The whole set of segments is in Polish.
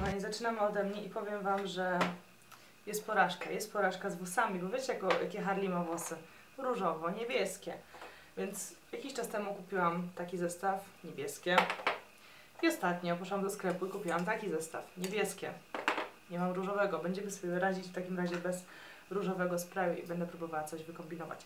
Kochani, zaczynamy ode mnie i powiem Wam, że jest porażka. Jest porażka z włosami, bo wiecie jakie Harley ma włosy? Różowo, niebieskie. Więc jakiś czas temu kupiłam taki zestaw, niebieskie. I ostatnio poszłam do sklepu i kupiłam taki zestaw, niebieskie. Nie mam różowego, będziemy sobie radzić w takim razie bez różowego sprayu i będę próbowała coś wykombinować.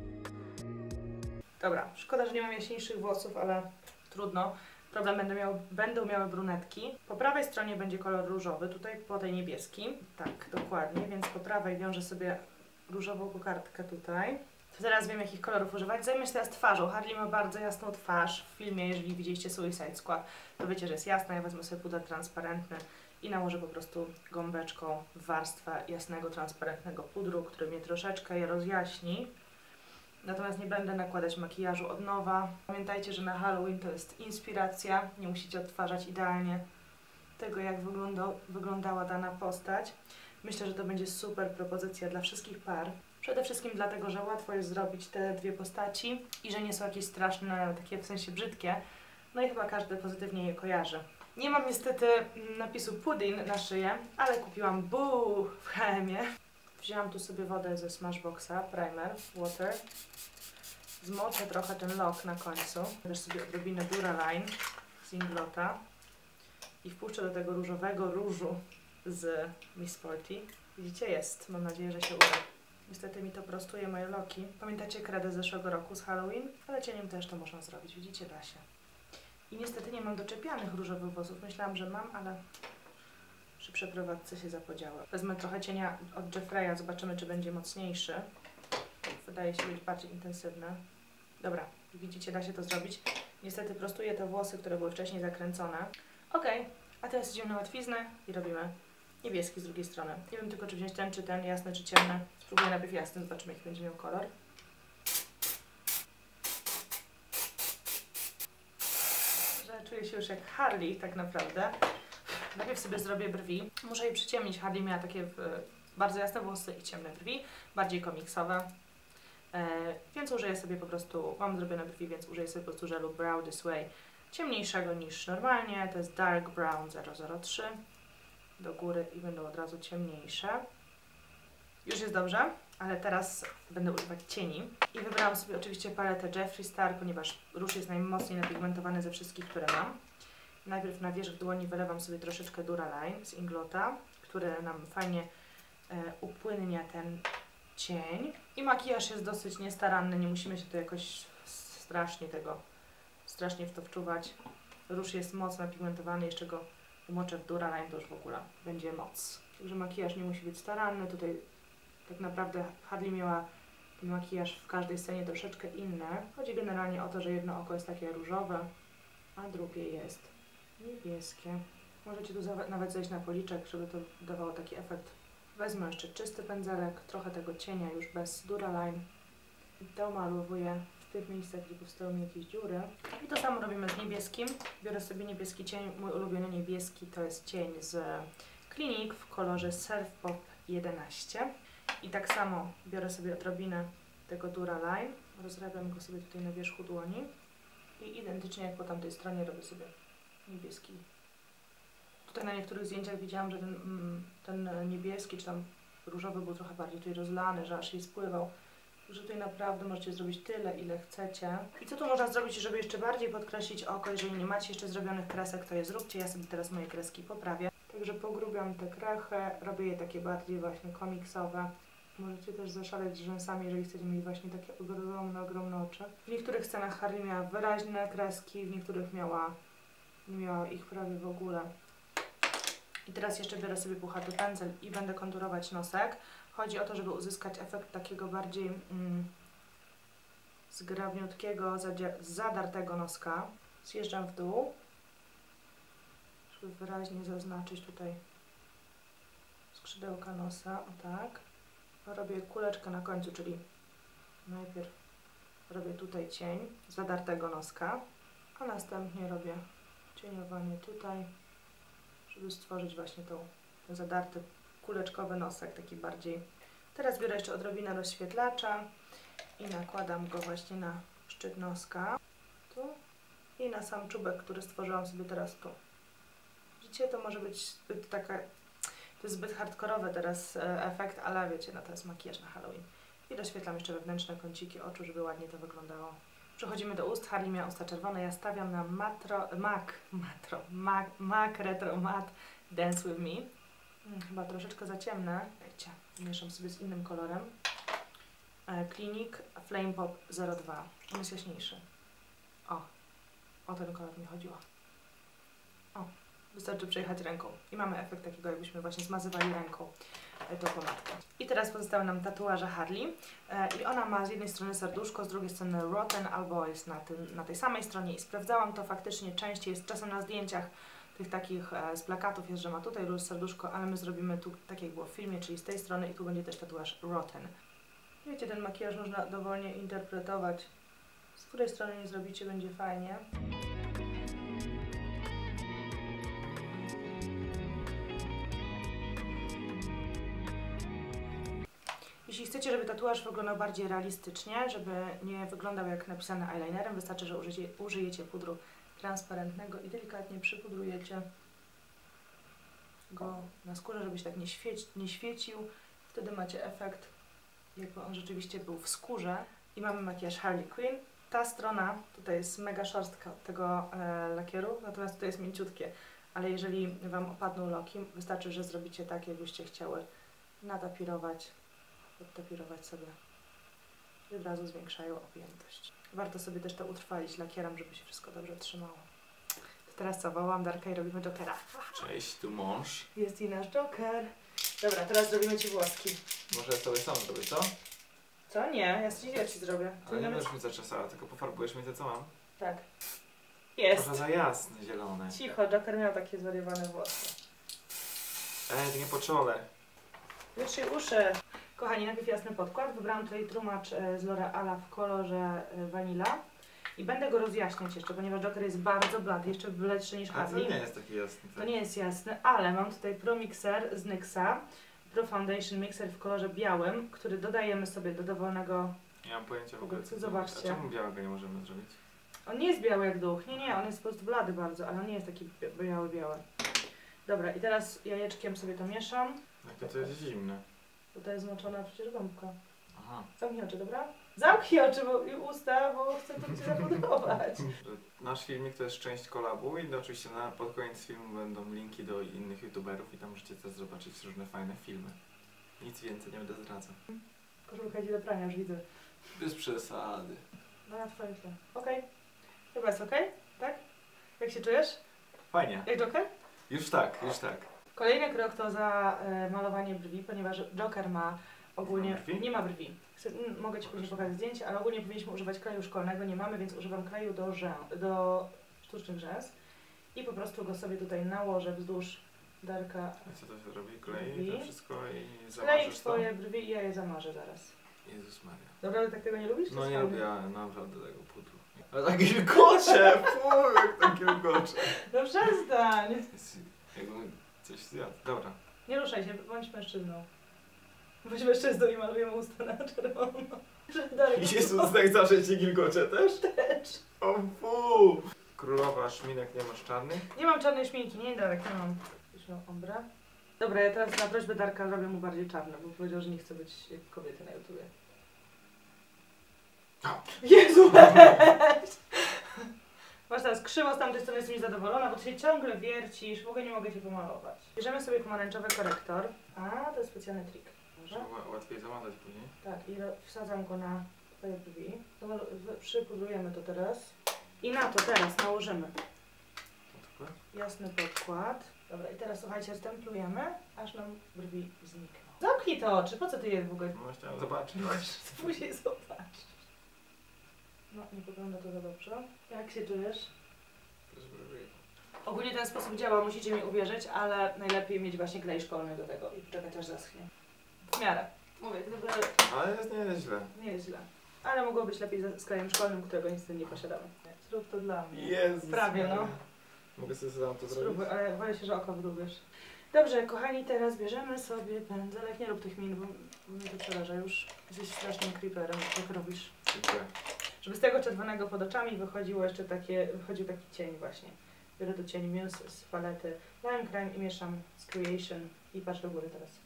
Dobra, szkoda, że nie mam jaśniejszych włosów, ale trudno. Problem będą miały brunetki. Po prawej stronie będzie kolor różowy, tutaj po tej niebieski. Tak, dokładnie, więc po prawej wiążę sobie różową kokardkę tutaj. Teraz wiem, jakich kolorów używać. Zajmę się teraz twarzą. Harley ma bardzo jasną twarz. W filmie, jeżeli widzieliście Suicide Squad, to wiecie, że jest jasna. Ja wezmę sobie puder transparentny i nałożę po prostu gąbeczką warstwę jasnego, transparentnego pudru, który mnie troszeczkę je rozjaśni. Natomiast nie będę nakładać makijażu od nowa. Pamiętajcie, że na Halloween to jest inspiracja. Nie musicie odtwarzać idealnie tego, jak wyglądała dana postać. Myślę, że to będzie super propozycja dla wszystkich par. Przede wszystkim dlatego, że łatwo jest zrobić te dwie postaci i że nie są jakieś straszne, takie w sensie brzydkie. No i chyba każdy pozytywnie je kojarzy. Nie mam niestety napisu pudding na szyję, ale kupiłam Boo w H&M-ie. Wzięłam tu sobie wodę ze Smashboxa, primer, water. Zmoczę trochę ten lock na końcu. Też sobie odrobinę Duraline z Inglota. I wpuszczę do tego różowego różu z Miss Sporty. Widzicie, jest. Mam nadzieję, że się uda. Niestety mi to prostuje moje loki. Pamiętacie kredę z zeszłego roku z Halloween? Ale cieniem też to można zrobić. Widzicie, da się. I niestety nie mam doczepianych różowych włosów. Myślałam, że mam, ale przy przeprowadzce się zapodziały. Wezmę trochę cienia od Jeffreya, zobaczymy, czy będzie mocniejszy. Wydaje się być bardziej intensywny. Dobra, widzicie, da się to zrobić. Niestety prostuję te włosy, które były wcześniej zakręcone. Ok, a teraz idziemy na łatwiznę i robimy niebieski z drugiej strony. Nie wiem tylko, czy wziąć ten, czy ten, jasny, czy ciemny. Spróbuję najpierw jasny, zobaczymy, jaki będzie miał kolor. Czuję się już jak Harley tak naprawdę. Najpierw sobie zrobię brwi. Muszę je przyciemnić. Harley miała takie bardzo jasne włosy i ciemne brwi, bardziej komiksowe. Więc użyję sobie po prostu, mam zrobione brwi, więc użyję sobie po prostu żelu Brow This Way ciemniejszego niż normalnie. To jest Dark Brown 003 do góry i będą od razu ciemniejsze. Już jest dobrze, ale teraz będę używać cieni. I wybrałam sobie oczywiście paletę Jeffree Star, ponieważ róż jest najmocniej napigmentowany ze wszystkich, które mam. Najpierw na wierzch dłoni wylewam sobie troszeczkę Duraline z Inglota, który nam fajnie upłynnia ten cień. I makijaż jest dosyć niestaranny, nie musimy się tu jakoś strasznie w to wczuwać. Róż jest mocno napigmentowany, jeszcze go umoczę w Duraline, to już w ogóle będzie moc. Także makijaż nie musi być staranny. Tutaj tak naprawdę Harley miała ten makijaż w każdej scenie troszeczkę inny. Chodzi generalnie o to, że jedno oko jest takie różowe, a drugie jest niebieskie. Możecie tu nawet zejść na policzek, żeby to dawało taki efekt. Wezmę jeszcze czysty pędzelek, trochę tego cienia już bez Duraline. Domalowuję w tych miejscach, gdzie powstały mi jakieś dziury. I to samo robimy z niebieskim. Biorę sobie niebieski cień. Mój ulubiony niebieski to jest cień z Clinique w kolorze Surf Pop 11. I tak samo biorę sobie odrobinę tego Duraline. Rozrabiam go sobie tutaj na wierzchu dłoni. I identycznie jak po tamtej stronie robię sobie niebieski. Tutaj na niektórych zdjęciach widziałam, że ten niebieski czy tam różowy był trochę bardziej tutaj rozlany, że aż jej spływał. Także tutaj naprawdę możecie zrobić tyle, ile chcecie. I co tu można zrobić, żeby jeszcze bardziej podkreślić oko? Jeżeli nie macie jeszcze zrobionych kresek, to je zróbcie. Ja sobie teraz moje kreski poprawię. Także pogrubiam te krechy, robię je takie bardziej właśnie komiksowe. Możecie też zaszaleć z rzęsami, jeżeli chcecie mieć właśnie takie ogromne oczy. W niektórych scenach Harley miała wyraźne kreski, w niektórych nie miała ich prawie w ogóle. I teraz jeszcze biorę sobie puchaty pędzel i będę konturować nosek. Chodzi o to, żeby uzyskać efekt takiego bardziej zgrabniutkiego, zadartego noska. Zjeżdżam w dół, żeby wyraźnie zaznaczyć tutaj skrzydełka nosa, o tak. Robię kuleczkę na końcu, czyli najpierw robię tutaj cień zadartego noska, a następnie robię cieniowanie tutaj, żeby stworzyć właśnie ten zadarty kuleczkowy nosek, taki bardziej. Teraz biorę jeszcze odrobinę rozświetlacza i nakładam go właśnie na szczyt noska, tu i na sam czubek, który stworzyłam sobie teraz tu. widzicie, to może być zbyt taka... To jest zbyt hardkorowy teraz efekt, ale wiecie, no to jest makijaż na Halloween. I doświetlam jeszcze wewnętrzne kąciki oczu, żeby ładnie to wyglądało. Przechodzimy do ust. Harley miała usta czerwone, ja stawiam na MAC Retro Matte Dance With Me. Chyba troszeczkę za ciemne. Wiecie, mieszam sobie z innym kolorem. Clinique Flame Pop 02. On jest jaśniejszy. O ten kolor mi chodziło. Wystarczy przejechać ręką. I mamy efekt takiego, jakbyśmy właśnie zmazywali ręką tą pomadkę. I teraz pozostały nam tatuaże Harley. I ona ma z jednej strony serduszko, z drugiej strony Rotten, albo jest na tej samej stronie. I sprawdzałam to faktycznie częściej. Jest czasem na zdjęciach tych takich z plakatów jest, że ma tutaj róż serduszko, ale my zrobimy tu tak jak było w filmie, czyli z tej strony i tu będzie też tatuaż Rotten. Wiecie, ten makijaż można dowolnie interpretować. Z której strony nie zrobicie, będzie fajnie. Jeśli chcecie, żeby tatuaż wyglądał bardziej realistycznie, żeby nie wyglądał jak napisane eyelinerem, wystarczy, że użyjecie pudru transparentnego i delikatnie przypudrujecie go na skórze, żeby się tak nie świecił. Wtedy macie efekt, jakby on rzeczywiście był w skórze. I mamy makijaż Harley Quinn. Ta strona, tutaj jest mega szorstka tego lakieru, natomiast tutaj jest mięciutkie. Ale jeżeli Wam opadną loki, wystarczy, że zrobicie tak, jakbyście chciały natapirować, podtapirować sobie. I od razu zwiększają objętość. Warto sobie też to utrwalić lakierem, żeby się wszystko dobrze trzymało. Teraz co, wołam Darka i robimy Jokera. Cześć, tu mąż. Jest i nasz Joker. Dobra, teraz zrobimy Ci włoski. Może ja sobie sam zrobię, co? Co? Nie, ja Ci zrobię. Ale nie będziesz mi zaczesała, tylko pofarbujesz mi to, co mam? Tak. Jest. Trochę za jasne, zielone. Cicho, Joker miał takie zwariowane włosy. To nie po czole. Wytrzyj uszy. Kochani, najpierw jasny podkład. Wybrałam tutaj tłumacz z L'Oreala w kolorze Vanilla. I będę go rozjaśniać jeszcze, ponieważ Joker jest bardzo blady, jeszcze bledszy niż A Harley. to nie jest taki jasny. To nie jest jasny, ale mam tutaj Pro Mixer z NYXa. Pro Foundation Mixer w kolorze białym, który dodajemy sobie do dowolnego... Nie mam pojęcia w ogóle, co zobaczcie. A czemu białego nie możemy zrobić? On nie jest biały jak duch, nie, on jest po prostu blady bardzo, ale on nie jest taki biały. Dobra, i teraz jajeczkiem sobie to mieszam. Jakie to jest zimne. Tutaj jest zmoczona przecież gąbka. Aha. Zamknij oczy, dobra? Zamknij oczy i usta, bo chcę to Ci zapodobać. Nasz filmik to jest część kolabu i oczywiście pod koniec filmu będą linki do innych youtuberów i tam możecie też zobaczyć różne fajne filmy. Nic więcej nie będę zdradzał. Koszulka idzie do prania, już widzę. Bez przesady. No na twoim tle. Okej. Chyba jest okej? Tak? Jak się czujesz? Fajnie. Jak Joker? Już tak, już tak. Kolejny krok to zamalowanie brwi, ponieważ Joker ma ogólnie... Brwi? Nie ma brwi. Mogę Ci później pokazać zdjęcie, ale ogólnie powinniśmy używać kleju szkolnego, nie mamy, więc używam kleju do sztucznych rzęs. I po prostu go sobie tutaj nałożę wzdłuż Darka. A co to się robi? Klei brwi. to wszystko i Klej zamarzysz to? Twoje brwi i ja je zamarzę zaraz. Jezus Maria. Naprawdę tak tego nie lubisz? No nie lubię naprawdę tego pudru. Ale tak wilgocze! Fuj, jak tak wilgocze. No przestań! Jakbym coś zjadł. Dobra. Nie ruszaj się, bądź mężczyzną. Bądź mężczyzną i malujemy usta na czerwono. Jezus, tak zawsze ci wilgocze też? Też. O fu! Królowa szminek nie masz czarnych? Nie mam czarnej szminki, nie Darek, nie mam. Już mam ombre. Dobra, ja teraz na prośbę Darka robię mu bardziej czarne, bo powiedział, że nie chce być jak kobiety na YouTubie. Jezu, weź! Masz teraz krzywo, z tamtej strony jestem niezadowolona, bo ty się ciągle wiercisz, w ogóle nie mogę Cię pomalować. Bierzemy sobie pomarańczowy korektor. A, to jest specjalny trik. Może? Łatwiej zamazać później. Tak, i wsadzam go na Twoje brwi. Przypudrujemy to teraz. I na to teraz nałożymy jasny podkład. Dobra, i teraz słuchajcie, stemplujemy, aż nam brwi znikną. Zamknij te oczy, po co Ty je w ogóle? No chciałem zobaczyć. Później zobaczysz. No, nie wygląda to za dobrze. Jak się czujesz? Ogólnie ten sposób działa, musicie mi uwierzyć, ale najlepiej mieć właśnie klej szkolny do tego i poczekać aż zaschnie. W miarę. Mówię, gdyby... Ale jest nie jest źle. Nie jest źle. Ale mogło być lepiej z klejem szkolnym, którego niestety nie posiadamy. Zrób to dla mnie. Jezus. Prawie, no. Mogę sobie sam to Spróbuj, zrobić? ale boję się, że oko wydłubiesz. Dobrze, kochani, teraz bierzemy sobie pędzelek. Nie rób tych min, bo mnie to przeraża już. Jesteś strasznym creeperem, jak robisz. Dziękuję. Żeby z tego czerwonego pod oczami wychodził taki cień właśnie. Biorę do cieni Muse z palety Lime Crime i mieszam z Creation i patrz do góry teraz.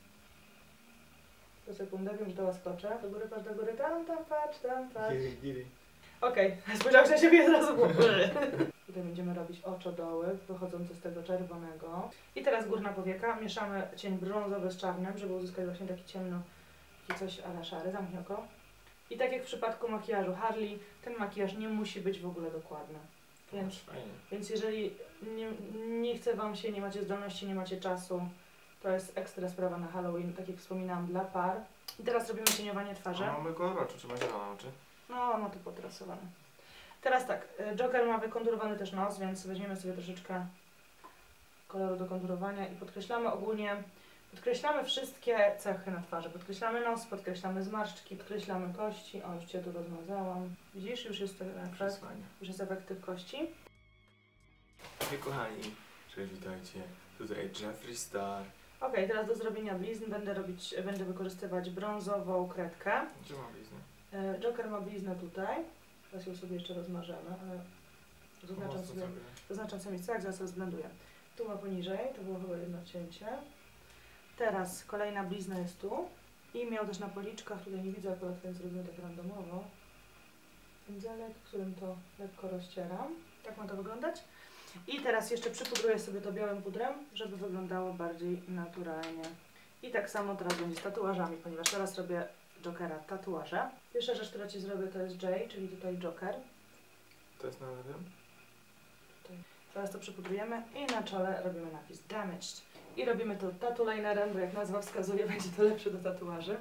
To sekundę, wiem, że to łaskoczę. Do góry, patrz do góry, tam patrz, tam patrz. Okej, spojrzałeś na siebie i od razu było. Tutaj będziemy robić oczodoły wychodzące z tego czerwonego. I teraz górna powieka. Mieszamy cień brązowy z czarnym, żeby uzyskać właśnie taki ciemno, taki coś a la szary. Zamknij oko. I tak jak w przypadku makijażu Harley, ten makijaż nie musi być w ogóle dokładny. Więc jeżeli nie chce Wam się, nie macie zdolności, nie macie czasu, to jest ekstra sprawa na Halloween, tak jak wspominałam, dla par. I teraz robimy cieniowanie twarzy. A mamy kolor oczu, czy ma zielone oczy? No, ma to potrasowane. Teraz tak, Joker ma wykonturowany też nos, więc weźmiemy sobie troszeczkę koloru do konturowania i podkreślamy ogólnie, podkreślamy wszystkie cechy na twarzy. Podkreślamy nos, podkreślamy zmarszczki, podkreślamy kości. O, już Cię tu rozmazałam. Widzisz, już jest efekt tych kości. Hej kochani, cześć, witajcie. Tutaj Jeffree Star. Okej, teraz do zrobienia blizn będę wykorzystywać brązową kredkę. Gdzie mam bliznę? Joker ma bliznę tutaj. Teraz ją sobie jeszcze rozmarzymy, ale zaznaczam sobie miejsce, jak zaraz rozblenduję. Tu ma poniżej, to było chyba jedno cięcie. Teraz kolejna blizna jest tu. I miał też na policzkach, tutaj nie widzę akurat, więc zrobimy tak randomowo. Pędzelek, którym to lekko rozcieram. Tak ma to wyglądać. I teraz jeszcze przypudruję sobie to białym pudrem, żeby wyglądało bardziej naturalnie. I tak samo teraz będzie z tatuażami, ponieważ teraz robię Jokera tatuaże. Pierwsza rzecz, którą Ci zrobię, to jest J, czyli tutaj Joker. To jest na lewym? Tutaj. Teraz to przypudrujemy i na czole robimy napis Damaged. I robimy to tattoo linerem, bo jak nazwa wskazuje, będzie to lepsze do tatuaży.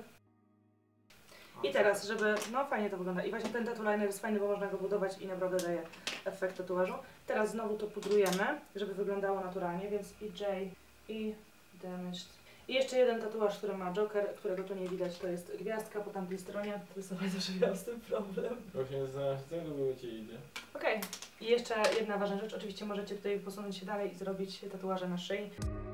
I teraz, żeby, no fajnie to wygląda. I właśnie ten tattoo liner jest fajny, bo można go budować i naprawdę daje efekt tatuażu. Teraz znowu to pudrujemy, żeby wyglądało naturalnie, więc i J, i Damaged. I jeszcze jeden tatuaż, który ma Joker, którego tu nie widać, to jest gwiazdka po tamtej stronie. Rysować zawsze miałam z tym problem. Właśnie z tego było Ci idzie. Okej. I jeszcze jedna ważna rzecz, oczywiście możecie tutaj posunąć się dalej i zrobić tatuaże na szyi.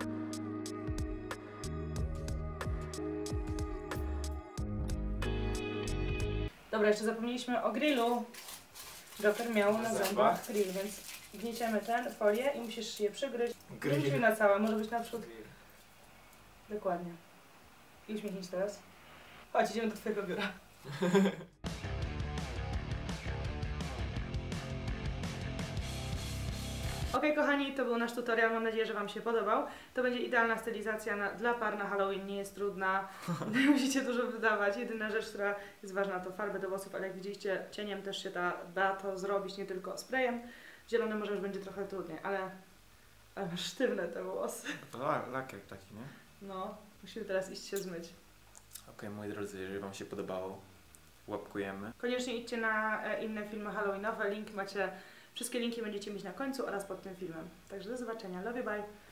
Dobra, jeszcze zapomnieliśmy o grillu. Joker miał na zębach grill, więc gnieciemy tę folię i musisz je przygryźć. Nie musimy na całe, może być na przykład... Dokładnie. I uśmiechnij się teraz. Chodź, idziemy do Twojego biura. Okej, kochani, to był nasz tutorial. Mam nadzieję, że Wam się podobał. To będzie idealna stylizacja dla par na Halloween. Nie jest trudna. Nie musicie dużo wydawać. Jedyna rzecz, która jest ważna, to farby do włosów, ale jak widzieliście, cieniem też się da to zrobić, nie tylko sprayem. Zielony może już będzie trochę trudniej, ale masz sztywne te włosy. Lakier taki, nie? No, musimy teraz iść się zmyć. Okej, moi drodzy, jeżeli Wam się podobało, łapkujemy. Koniecznie idźcie na inne filmy halloweenowe. Wszystkie linki będziecie mieć na końcu oraz pod tym filmem. Także do zobaczenia. Love you, bye!